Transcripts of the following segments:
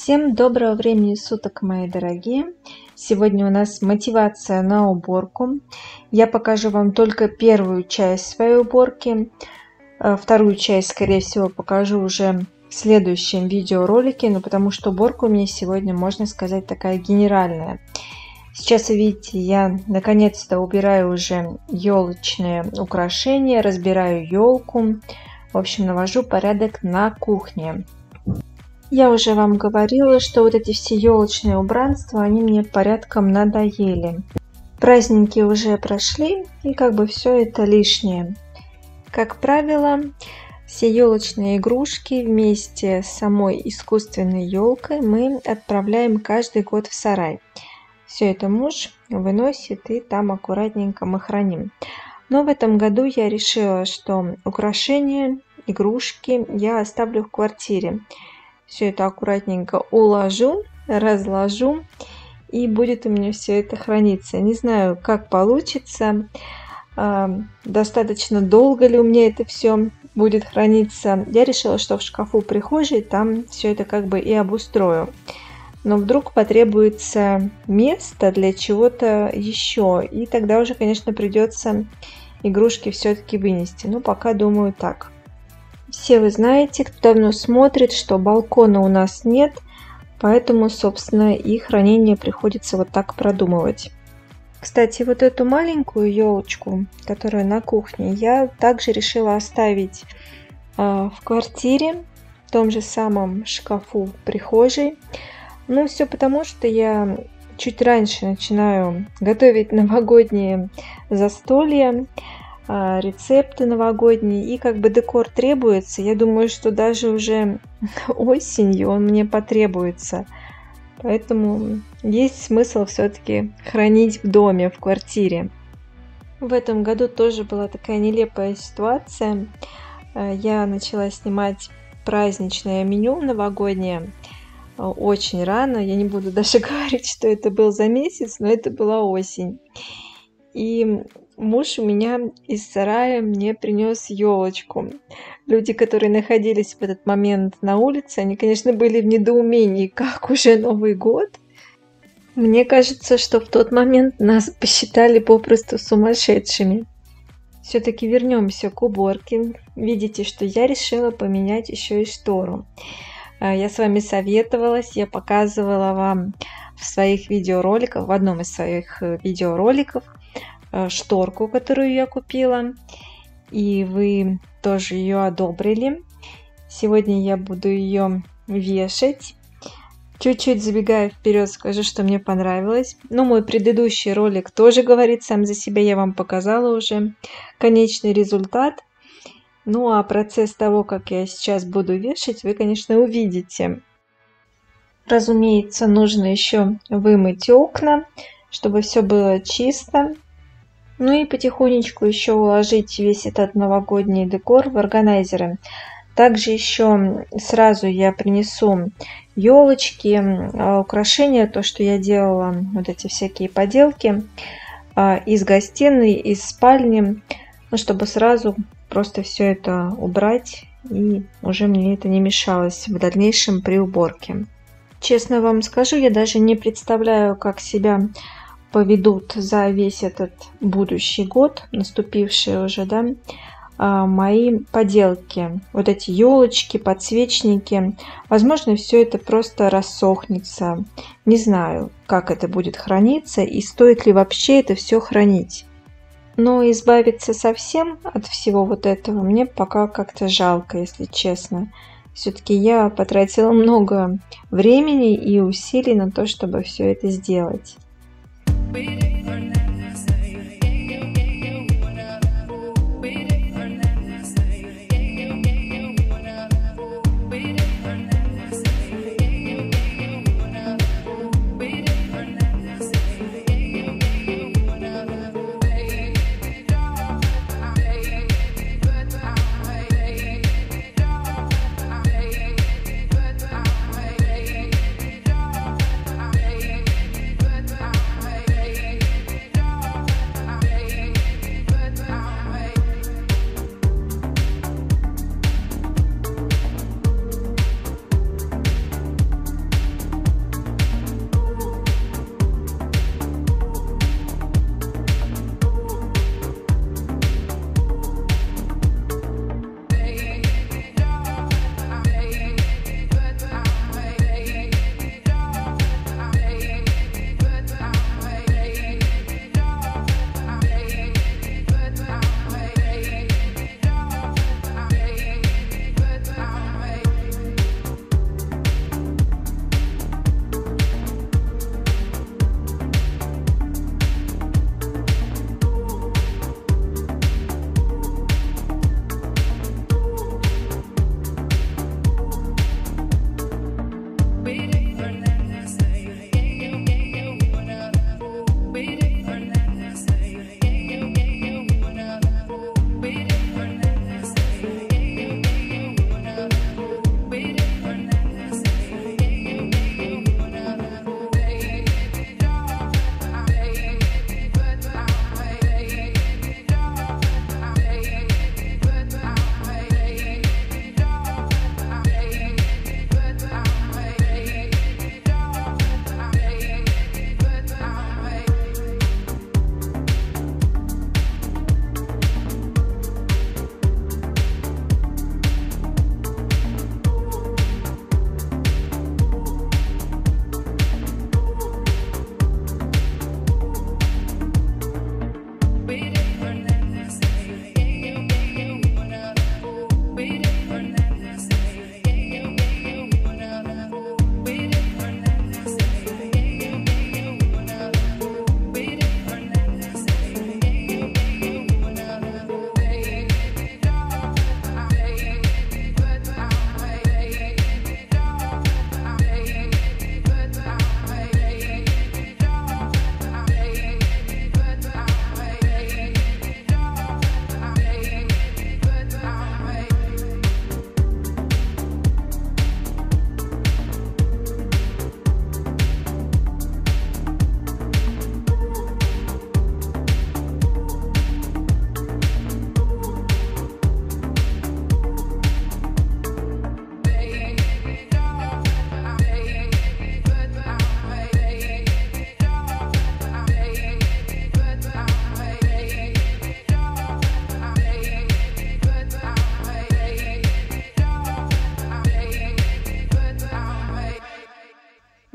Всем доброго времени суток, мои дорогие! Сегодня у нас мотивация на уборку. Я покажу вам только первую часть своей уборки. Вторую часть, скорее всего, покажу уже в следующем видеоролике, но потому что уборка у меня сегодня, можно сказать, такая генеральная. Сейчас, видите, я наконец-то убираю уже елочные украшения, разбираю елку. В общем, навожу порядок на кухне. Я уже вам говорила, что вот эти все елочные убранства, они мне порядком надоели. Праздники уже прошли, и как бы все это лишнее. Как правило, все елочные игрушки вместе с самой искусственной елкой мы отправляем каждый год в сарай. Все это муж выносит, и там аккуратненько мы храним. Но в этом году я решила, что украшения, игрушки я оставлю в квартире. Все это аккуратненько уложу, разложу, и будет у меня все это храниться. Не знаю, как получится, достаточно долго ли у меня это все будет храниться. Я решила, что в шкафу прихожей там все это как бы и обустрою. Но вдруг потребуется место для чего-то еще, и тогда уже, конечно, придется игрушки все-таки вынести. Но пока думаю так. Все вы знаете, кто давно смотрит, что балкона у нас нет, поэтому, собственно, и хранение приходится вот так продумывать. Кстати, вот эту маленькую елочку, которая на кухне, я также решила оставить в квартире, в том же самом шкафу в прихожей. Ну, все потому, что я чуть раньше начинаю готовить новогодние застолья, рецепты новогодние, и как бы декор требуется. Я думаю, что даже уже осенью он мне потребуется. Поэтому есть смысл все-таки хранить в доме, в квартире. В этом году тоже была такая нелепая ситуация. Я начала снимать праздничное меню новогоднее очень рано. Я не буду даже говорить, что это был за месяц, но это была осень. И муж у меня из сарая мне принес елочку. Люди, которые находились в этот момент на улице, они, конечно, были в недоумении, как уже Новый год. Мне кажется, что в тот момент нас посчитали попросту сумасшедшими. Все-таки вернемся к уборке. Видите, что я решила поменять еще и штору. Я с вами советовалась, я показывала вам в своих видеороликах, в одном из своих видеороликов, шторку, которую я купила, и вы тоже ее одобрили. Сегодня я буду ее вешать. Чуть-чуть забегая вперед, скажу, что мне понравилось. Но мой предыдущий ролик тоже говорит сам за себя, я вам показала уже конечный результат. Ну а процесс того, как я сейчас буду вешать, вы, конечно, увидите. Разумеется, нужно еще вымыть окна, чтобы все было чисто. Ну и потихонечку еще уложить весь этот новогодний декор в органайзеры. Также еще сразу я принесу елочки, украшения, то, что я делала, вот эти всякие поделки из гостиной, из спальни, ну, чтобы сразу просто все это убрать, и уже мне это не мешалось в дальнейшем при уборке. Честно вам скажу, я даже не представляю, как себя поведут за весь этот будущий год, наступивший уже, да, мои поделки. Вот эти елочки, подсвечники. Возможно, все это просто рассохнется. Не знаю, как это будет храниться и стоит ли вообще это все хранить. Но избавиться совсем от всего вот этого мне пока как-то жалко, если честно. Все-таки я потратила много времени и усилий на то, чтобы все это сделать.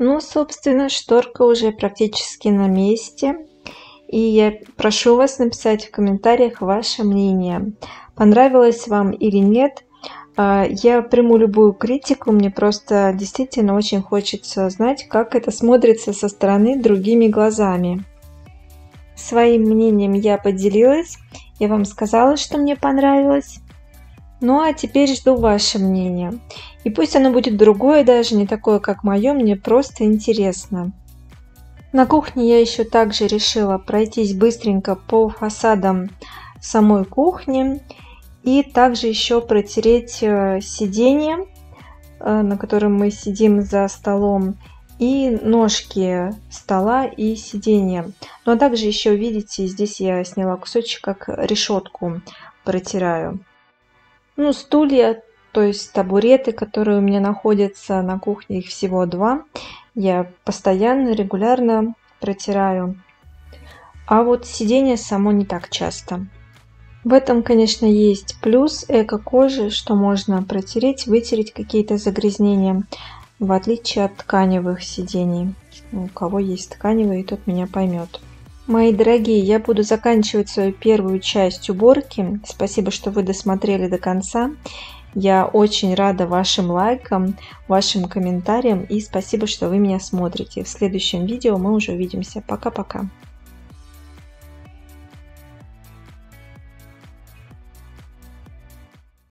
Ну, собственно, шторка уже практически на месте. И я прошу вас написать в комментариях ваше мнение, понравилось вам или нет. Я приму любую критику, мне просто действительно очень хочется знать, как это смотрится со стороны другими глазами. Своим мнением я поделилась, я вам сказала, что мне понравилось. Ну а теперь жду ваше мнение. И пусть оно будет другое, даже не такое, как мое, мне просто интересно. На кухне я еще также решила пройтись быстренько по фасадам самой кухни и также еще протереть сиденье, на котором мы сидим за столом, и ножки стола и сиденья. Ну а также еще, видите, здесь я сняла кусочек, как решетку протираю. Ну, стулья, то есть табуреты, которые у меня находятся на кухне, их всего 2. Я постоянно, регулярно протираю. А вот сиденье само не так часто. В этом, конечно, есть плюс эко-кожи, что можно протереть, вытереть какие-то загрязнения, в отличие от тканевых сидений. У кого есть тканевые, тот меня поймет. Мои дорогие, я буду заканчивать свою первую часть уборки. Спасибо, что вы досмотрели до конца. Я очень рада вашим лайкам, вашим комментариям и спасибо, что вы меня смотрите. В следующем видео мы уже увидимся. Пока-пока.